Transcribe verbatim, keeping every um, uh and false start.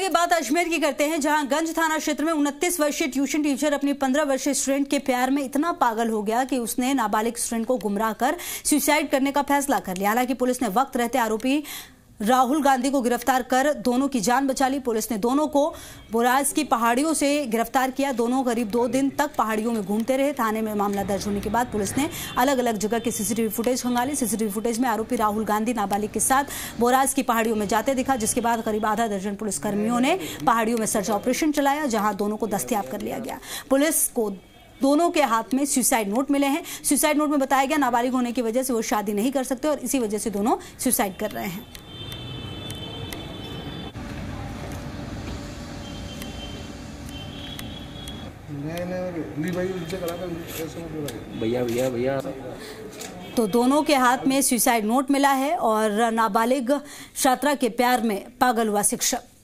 आगे बात अजमेर की करते हैं, जहां गंज थाना क्षेत्र में उनतीस वर्षीय ट्यूशन टीचर अपनी पंद्रह वर्षीय स्टूडेंट के प्यार में इतना पागल हो गया कि उसने नाबालिग स्टूडेंट को गुमराह कर सुसाइड करने का फैसला कर लिया। हालांकि पुलिस ने वक्त रहते आरोपी राहुल गांधी को गिरफ्तार कर दोनों की जान बचा ली। पुलिस ने दोनों को बोराज की पहाड़ियों से गिरफ्तार किया। दोनों करीब दो दिन तक पहाड़ियों में घूमते रहे। थाने में मामला दर्ज होने के बाद पुलिस ने अलग अलग जगह के सीसीटीवी फुटेज खंगाली। सीसीटीवी फुटेज में आरोपी राहुल गांधी नाबालिग के साथ बोराज की पहाड़ियों में जाते दिखा, जिसके बाद करीब आधा दर्जन पुलिसकर्मियों ने पहाड़ियों में सर्च ऑपरेशन चलाया, जहां दोनों को दस्तयाब कर लिया गया। पुलिस को दोनों के हाथ में सुसाइड नोट मिले हैं। सुसाइड नोट में बताया गया नाबालिग होने की वजह से वो शादी नहीं कर सकते और इसी वजह से दोनों सुसाइड कर रहे हैं। भैया भैया भैया तो दोनों के हाथ में सुसाइड नोट मिला है और नाबालिग छात्रा के प्यार में पागल हुआ शिक्षक।